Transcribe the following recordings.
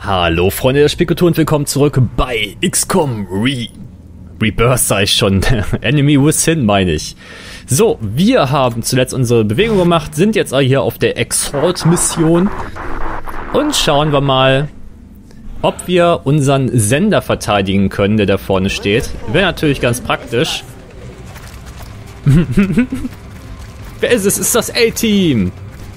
Hallo Freunde der Spielkultur und willkommen zurück bei XCOM Rebirth, sag ich schon. Enemy Within meine ich. So, wir haben zuletzt unsere Bewegung gemacht, sind jetzt hier auf der Exalt-Mission und schauen wir mal, ob wir unseren Sender verteidigen können, der da vorne steht. Wäre natürlich ganz praktisch. Wer ist es? Ist das A-Team?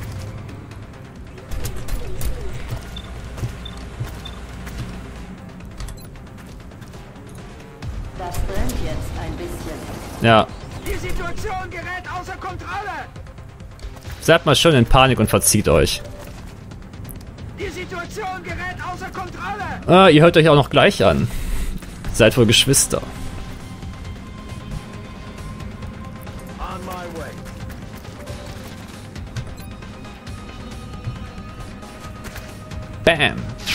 Das brennt jetzt ein bisschen. Ja. Die Situation gerät außer Kontrolle! Seid mal schon in Panik und verzieht euch. Die Situation gerät außer Kontrolle! Ah, ihr hört euch auch noch gleich an. Seid wohl Geschwister. On my way. Bam.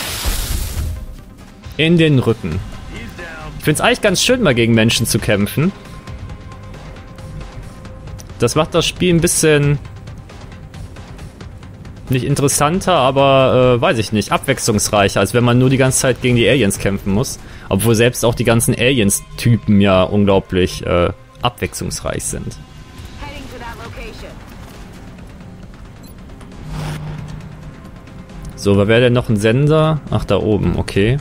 In den Rücken. Ich finde es eigentlich ganz schön, mal gegen Menschen zu kämpfen. Das macht das Spiel ein bisschen... nicht interessanter, aber weiß ich nicht, abwechslungsreicher, als wenn man nur die ganze Zeit gegen die Aliens kämpfen muss. Obwohl selbst auch die ganzen Aliens-Typen ja unglaublich abwechslungsreich sind. Heading to that location. So, wer wäre denn noch ein Sender? Ach, da oben, okay.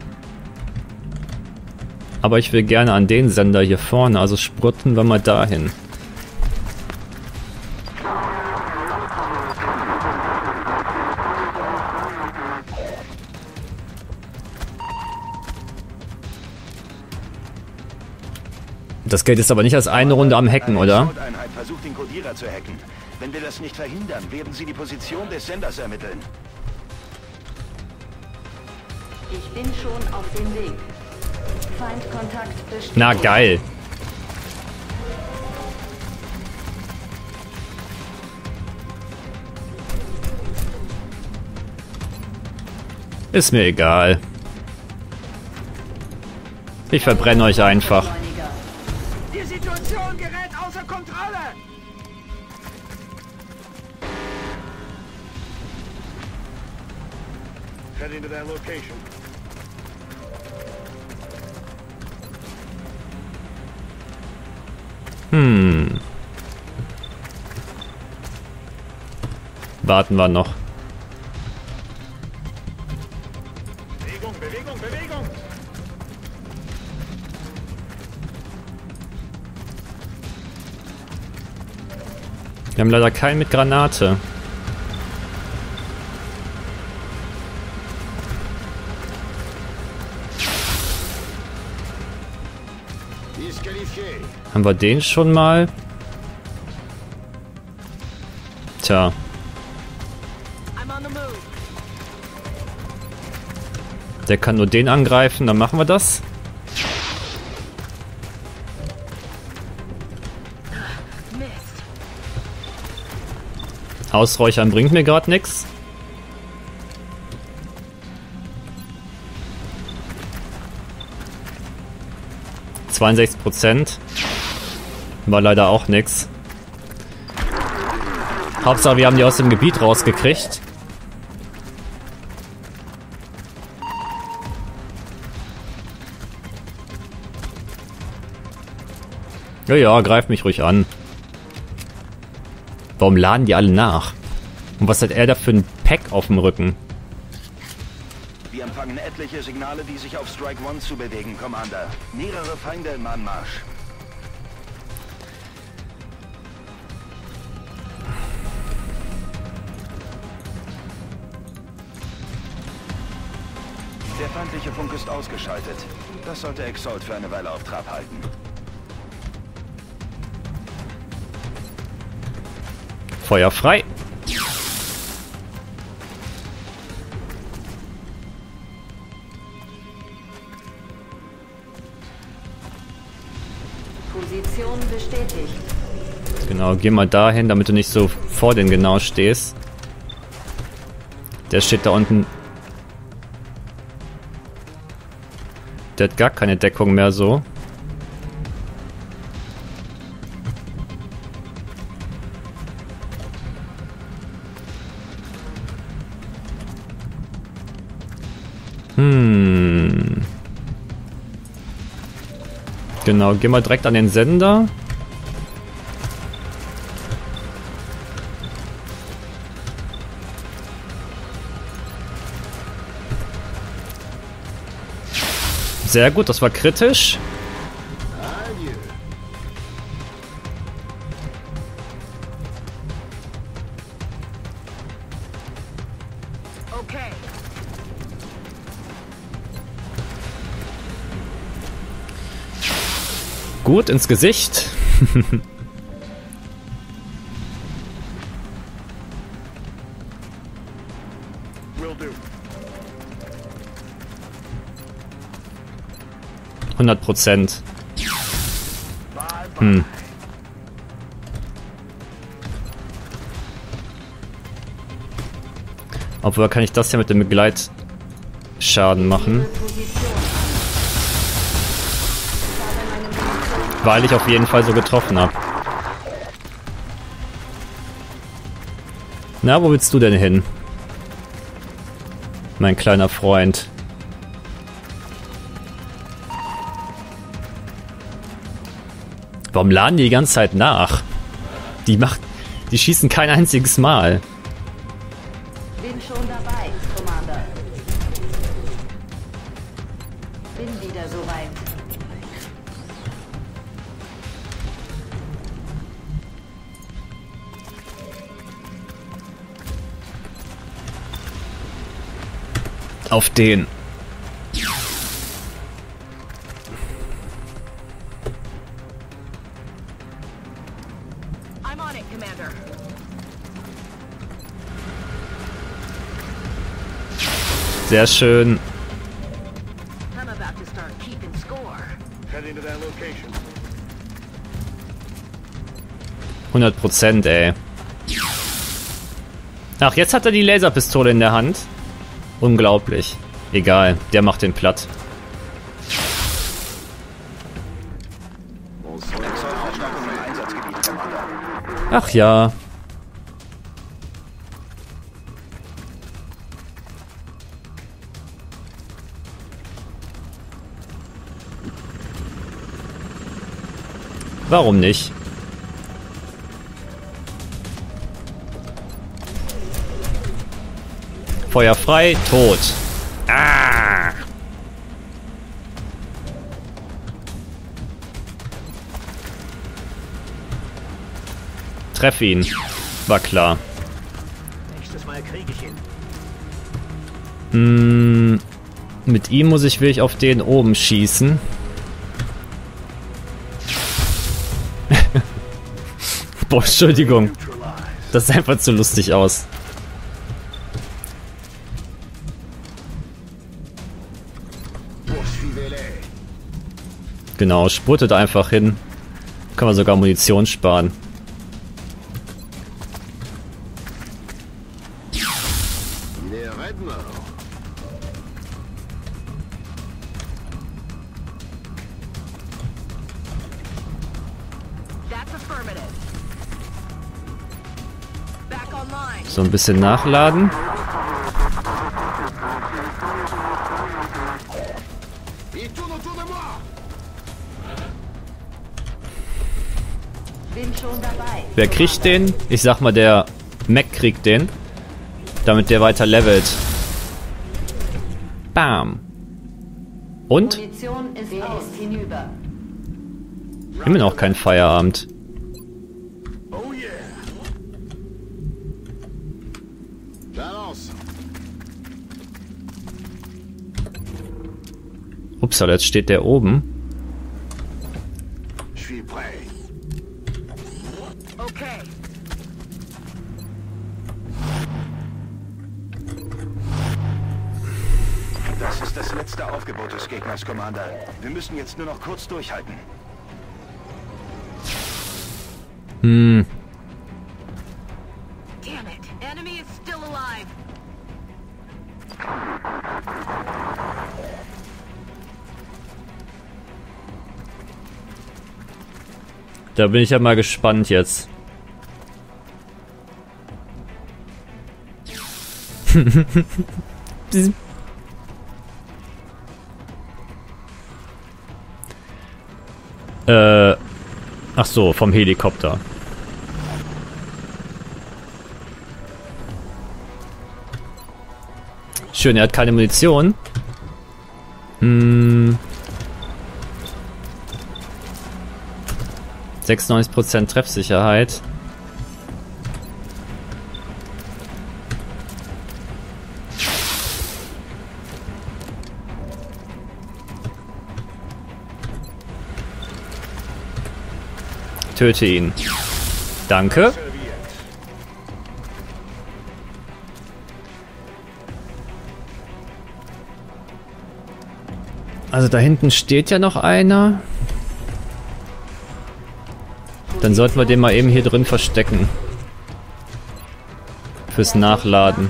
Aber ich will gerne an den Sender hier vorne, also sprutten wir mal dahin. Das gilt jetzt aber nicht als eine Runde am Hacken, oder? Die Einheit versucht, den Kodierer zu hacken. Wenn wir das nicht verhindern, werden sie die Position des Senders ermitteln. Ich bin schon auf dem Weg. Feindkontakt besteht. Na geil. Ist mir egal. Ich verbrenne euch einfach. Die Situation gerät außer Kontrolle! Heading to that location. Warten wir noch. Bewegung, Bewegung, Bewegung! Wir haben leider keinen mit Granate. Haben wir den schon mal? Tja. I'm on the move. Der kann nur den angreifen, dann machen wir das. Mist. Ausräuchern bringt mir gerade nichts. %. War leider auch nix. Hauptsache wir haben die aus dem Gebiet rausgekriegt. Ja, ja, greift mich ruhig an. Warum laden die alle nach? Und was hat er da für ein Pack auf dem Rücken? Wir empfangen etliche Signale, die sich auf Strike One zubewegen, Commander. Mehrere Feinde im Anmarsch. Der feindliche Funk ist ausgeschaltet. Das sollte Exalt für eine Weile auf Trab halten. Feuer frei. Position bestätigt. Genau, geh mal dahin, damit du nicht so vor den genau stehst. Der steht da unten. Der hat gar keine Deckung mehr so. Genau, geh mal direkt an den Sender. Sehr gut, das war kritisch. Okay. Gut, ins Gesicht. Will do. 100%. Hm. Obwohl, kann ich das ja mit dem Begleitschaden machen? Weil ich auf jeden Fall so getroffen habe. Na, wo willst du denn hin? Mein kleiner Freund. Warum laden die ganze Zeit nach? Die schießen kein einziges Mal. Bin schon dabei, Commander. Bin wieder soweit. Auf den. I'm on it, Commander. Sehr schön. I'm about to start keeping score. Heading to that location. 100%, ey. Ach, jetzt hat er die Laserpistole in der Hand. Unglaublich. Egal, der macht den platt. Exalt-Verstärkung im Einsatzgebiet, Commander. Ach ja. Warum nicht? Feuer frei, tot. Ah! Treff ihn. War klar. Nächstes Mal krieg ich ihn. Mit ihm will ich auf den oben schießen. Boah, Entschuldigung. Das sah einfach zu lustig aus. Genau, spurtet einfach hin. Kann man sogar Munition sparen. That's affirmative. Back online. So ein bisschen nachladen. Bin schon dabei. Wer kriegt den? Ich sag mal, der Mac kriegt den. Damit der weiter levelt. Bam. Und? Munition ist aus. Hinüber. Immer noch kein Feierabend. Oh yeah. Upsala, jetzt steht der oben. Okay. Das ist das letzte Aufgebot des Gegners, Commander. Wir müssen jetzt nur noch kurz durchhalten. Damn it. Enemy is still alive. Da bin ich ja mal gespannt jetzt. Ach so, vom Helikopter. Schön, er hat keine Munition. 96% Treffsicherheit. Töte ihn. Danke. Also da hinten steht ja noch einer. Dann sollten wir den mal eben hier drin verstecken. Fürs Nachladen.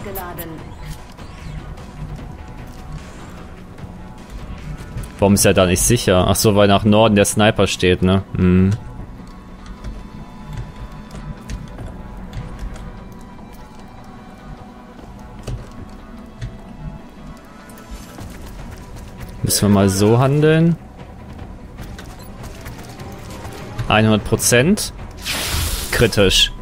Warum ist er da nicht sicher? Ach so, weil nach Norden der Sniper steht, ne? Hm. Müssen wir mal so handeln. 100%. Kritisch.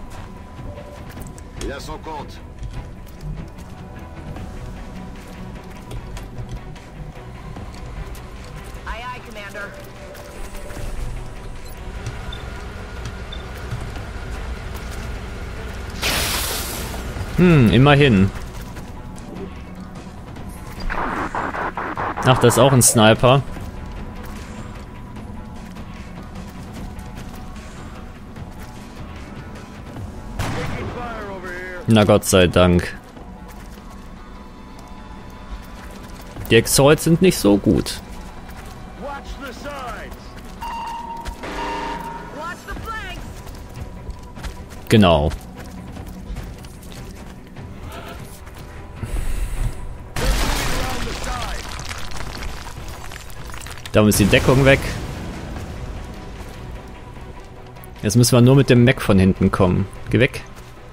Aye, aye, Commander. Immerhin. Ach, das ist auch ein Sniper. Na Gott sei Dank. Die Exalts sind nicht so gut. Watch the flanks. Genau. Da ist die Deckung weg. Jetzt müssen wir nur mit dem Mech von hinten kommen. Geh weg.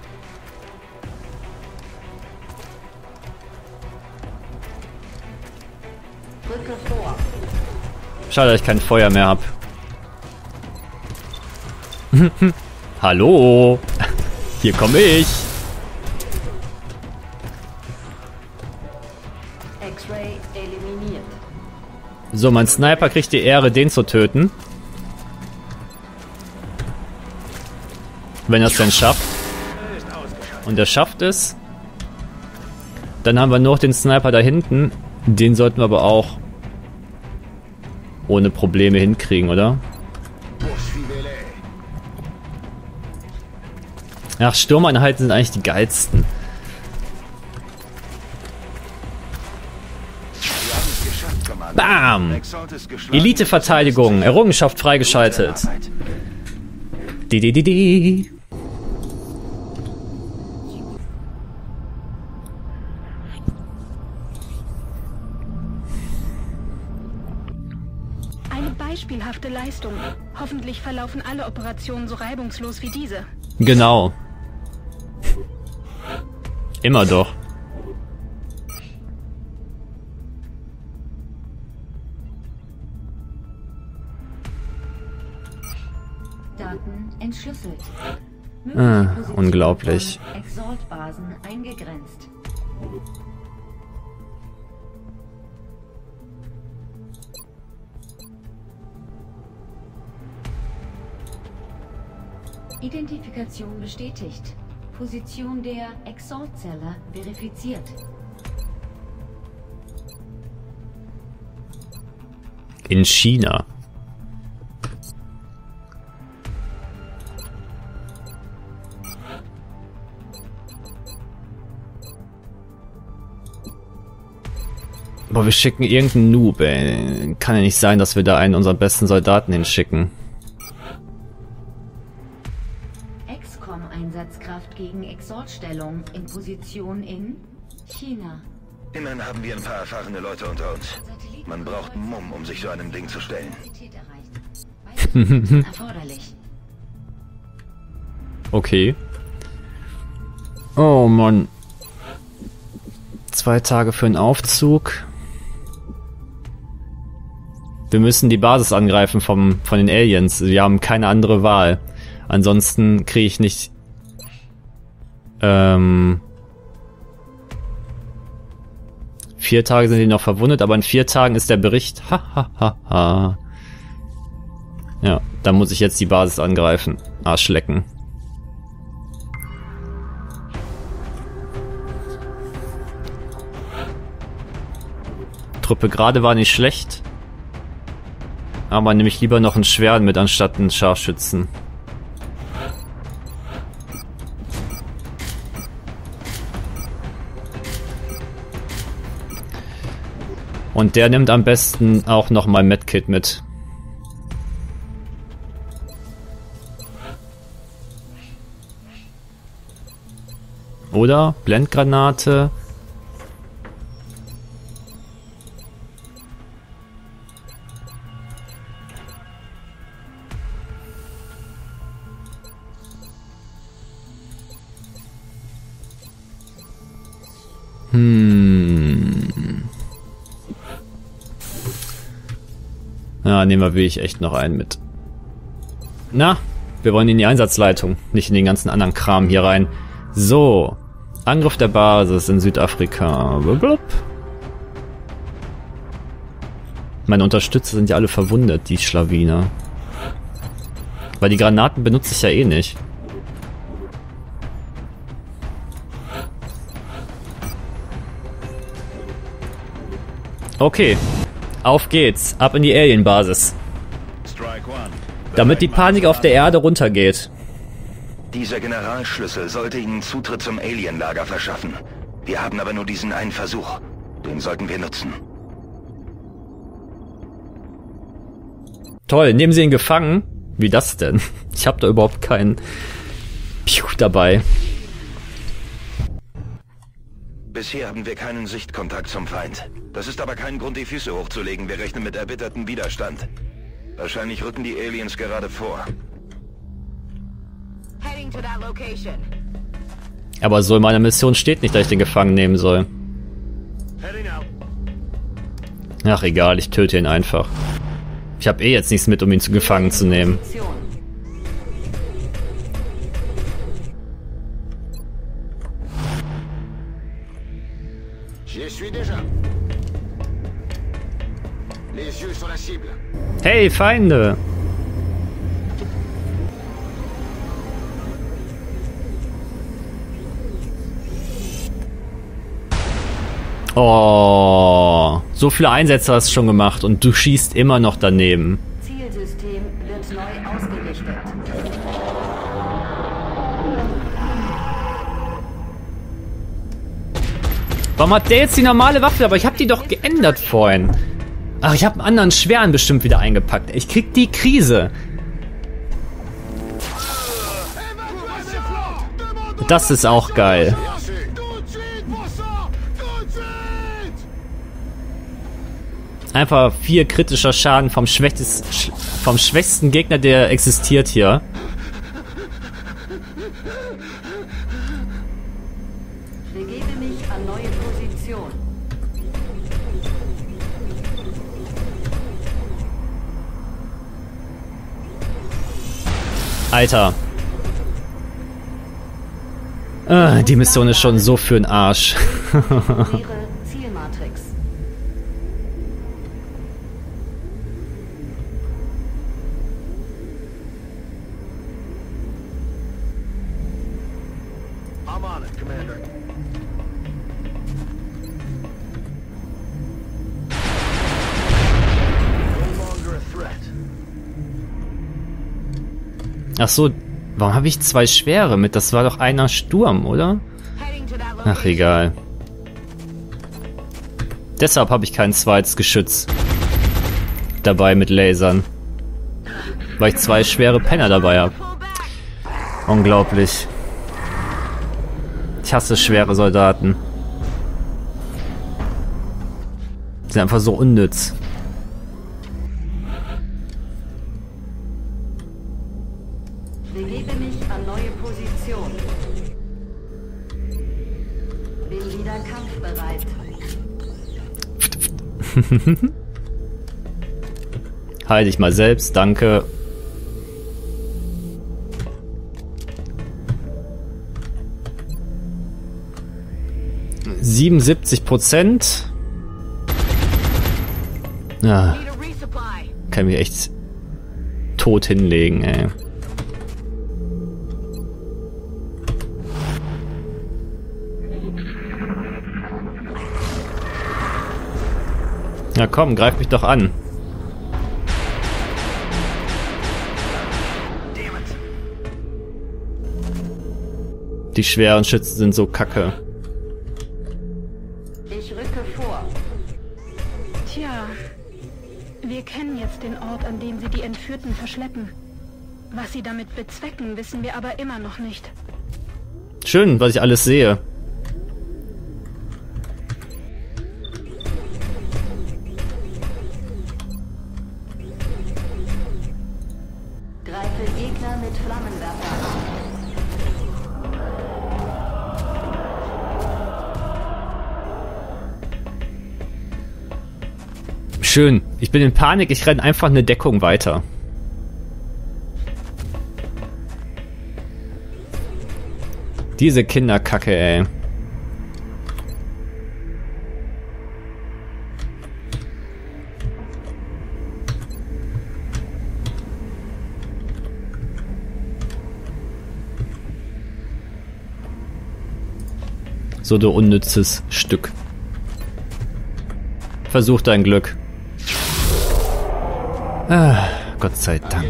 Rücke vor. Schade, dass ich kein Feuer mehr habe. Hallo. Hier komme ich. X-Ray eliminiert. So, mein Sniper kriegt die Ehre, den zu töten. Wenn er es denn schafft. Und er schafft es. Dann haben wir noch den Sniper da hinten. Den sollten wir aber auch ohne Probleme hinkriegen, oder? Ach, Sturmeinheiten sind eigentlich die geilsten. Bam! Elite-Verteidigung, Errungenschaft freigeschaltet. Die. Eine beispielhafte Leistung. Hoffentlich verlaufen alle Operationen so reibungslos wie diese. Genau. Immer doch. Daten entschlüsselt. Unglaublich. Exalt-Basen eingegrenzt. Identifikation bestätigt. Position der Exalt-Zelle verifiziert. In China. Boah, wir schicken irgendeinen Noob, ey. Kann ja nicht sein, dass wir da einen unserer besten Soldaten hinschicken. Einsatzkraft gegen Exalt-Stellung in Position in China. Immerhin haben wir ein paar erfahrene Leute unter uns. Man braucht Mumm, um sich so einem Ding zu stellen. Erforderlich. Okay. Oh Mann. 2 Tage für einen Aufzug. Wir müssen die Basis angreifen von den Aliens. Wir haben keine andere Wahl. Ansonsten kriege ich nicht... 4 Tage sind die noch verwundet, aber in 4 Tagen ist der Bericht. Ha. Ja, dann muss ich jetzt die Basis angreifen. Arschlecken. Truppe gerade war nicht schlecht. Aber nehme ich lieber noch einen Schweren mit anstatt einen Scharfschützen. Und der nimmt am besten auch noch mal Medkit mit. Oder Blendgranate. Ja, nehmen wir wirklich echt noch einen mit. Na, wir wollen in die Einsatzleitung, nicht in den ganzen anderen Kram hier rein. So, Angriff der Basis in Südafrika. Blub. Meine Unterstützer sind ja alle verwundet, die Schlawiner. Weil die Granaten benutze ich ja eh nicht. Okay, auf geht's, ab in die Alien-Basis. Damit die Panik auf der Erde runtergeht. Dieser Generalschlüssel sollte Ihnen Zutritt zum Alien-Lager verschaffen. Wir haben aber nur diesen einen Versuch. Den sollten wir nutzen. Toll, nehmen Sie ihn gefangen? Wie das denn? Ich habe da überhaupt keinen Piu dabei. Bisher haben wir keinen Sichtkontakt zum Feind. Das ist aber kein Grund, die Füße hochzulegen. Wir rechnen mit erbittertem Widerstand. Wahrscheinlich rücken die Aliens gerade vor. Aber so in meiner Mission steht nicht, dass ich den gefangen nehmen soll. Ach egal, ich töte ihn einfach. Ich habe eh jetzt nichts mit, um ihn gefangen zu nehmen. Hey, Feinde! Oh, so viele Einsätze hast du schon gemacht und du schießt immer noch daneben. Zielsystem wird neu ausgerichtet. Warum hat der jetzt die normale Waffe? Aber ich habe die doch geändert vorhin. Ach, ich habe einen anderen Schweren bestimmt wieder eingepackt. Ich krieg die Krise. Das ist auch geil. Einfach 4 kritischer Schaden vom schwächsten Gegner, der existiert hier. Begebe mich an neue Position. Alter. Die Mission ist schon so für den Arsch. Zielmatrix. I'm on it, Commander. No longer a threat. Ach so, warum habe ich 2 Schwere mit? Das war doch einer Sturm, oder? Ach, egal. Deshalb habe ich kein zweites Geschütz dabei mit Lasern. Weil ich 2 schwere Penner dabei habe. Unglaublich. Ich hasse schwere Soldaten. Die sind einfach so unnütz. Begebe mich an neue Position. Bin wieder kampfbereit. Heil dich mal selbst, danke. %. Ja, Need a resupply. kann mich echt tot hinlegen, ey. Na komm, greif mich doch an. Die schweren Schützen sind so kacke. Ich rücke vor. Tja, wir kennen jetzt den Ort, an dem sie die Entführten verschleppen. Was sie damit bezwecken, wissen wir aber immer noch nicht. Schön, was ich alles sehe. Greife Gegner mit Flammenwerfer an. Schön. Ich bin in Panik, ich renne einfach eine Deckung weiter. Diese Kinderkacke, ey. So, du unnützes Stück. Versuch dein Glück. Ah, Gott sei Dank.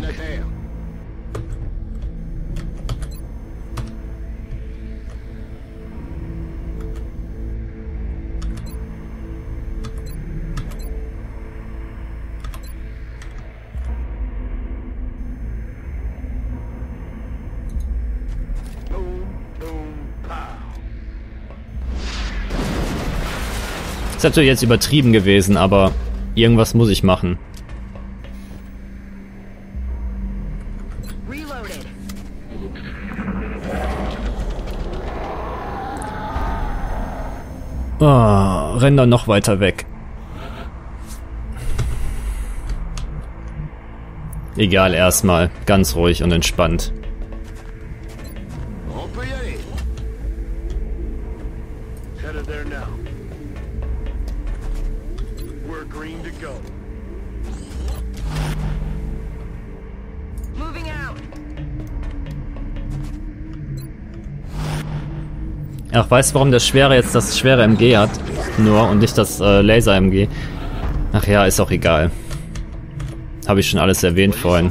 Ist natürlich jetzt übertrieben gewesen, aber irgendwas muss ich machen. Reloaded. Oh, renn dann noch weiter weg. Egal, erstmal. Ganz ruhig und entspannt. Headed there now. We're green to go. Moving out. Ach, weißt du, warum der Schwere jetzt das schwere MG hat? Nur und nicht das Laser-MG. Ach ja, ist auch egal. Habe ich schon alles erwähnt vorhin.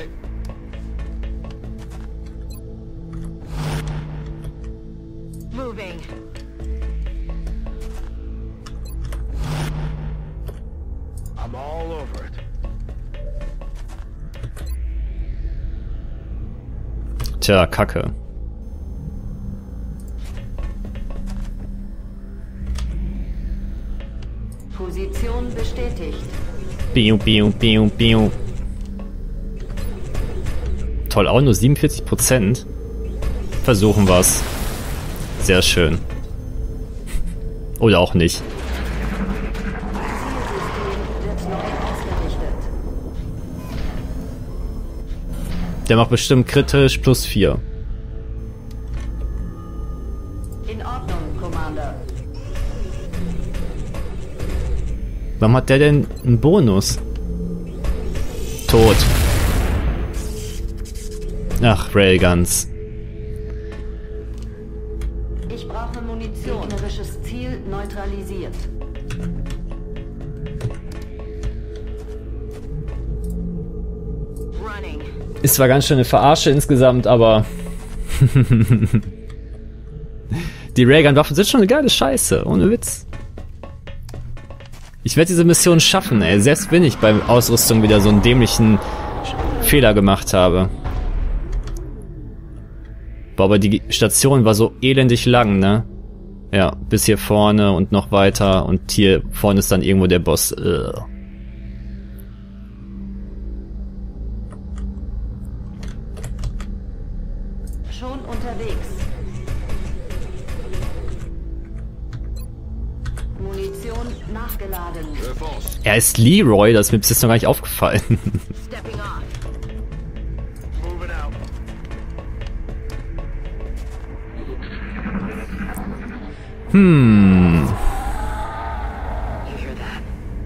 Moving. I'm all over it. Tja, Kacke. Position bestätigt. Biu, biu, biu, biu. Toll, auch nur 47%. Versuchen wir's. Sehr schön. Oder auch nicht. Zielsystem wird neu ausgerichtet. Der macht bestimmt kritisch +4. In Ordnung, Commander. Warum hat der denn einen Bonus? Tot. Ach, Railguns. Ich brauche Munition. Gegnerisches Ziel neutralisiert. Running. Ist zwar ganz schön eine Verarsche insgesamt, aber die Railgun-Waffen sind schon eine geile Scheiße, ohne Witz. Ich werde diese Mission schaffen, ey, selbst wenn ich bei Ausrüstung wieder so einen dämlichen Fehler gemacht habe. Boah, aber die Station war so elendig lang, ne? Ja, bis hier vorne und noch weiter und hier vorne ist dann irgendwo der Boss. Schon unterwegs. Munition nachgeladen. aufgeladen. Er ist Leroy, das ist mir bis jetzt noch gar nicht aufgefallen. Stepping off. Moving out. Hm. You hear that?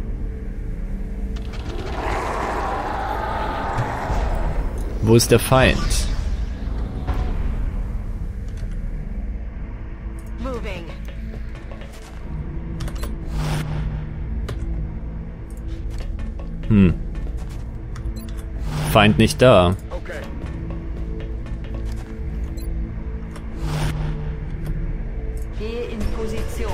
Wo ist der Feind? Moving. Hm. Feind nicht da. Okay. Gehe in Position.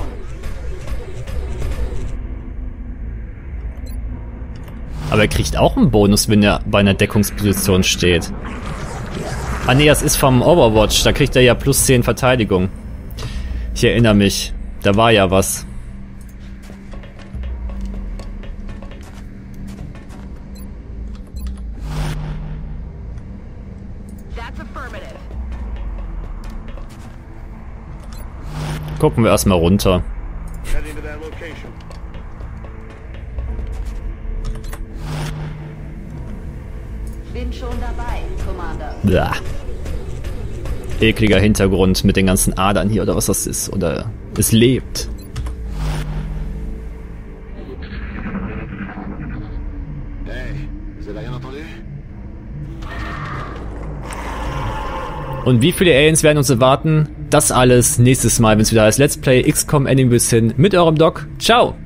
Aber er kriegt auch einen Bonus, wenn er bei einer Deckungsposition steht. Ah nee, das ist vom Overwatch. Da kriegt er ja plus 10 Verteidigung. Ich erinnere mich. Da war ja was. That's affirmative. Gucken wir erstmal runter. Heading to that location. Bin schon dabei, Commander. Blah. Ekliger Hintergrund mit den ganzen Adern hier oder was das ist. Oder es lebt. Hey, vous avez rien entendu? Und wie viele Aliens werden uns erwarten? Das alles nächstes Mal, wenn es wieder heißt Let's Play XCOM Enemy Within mit eurem Doc. Ciao!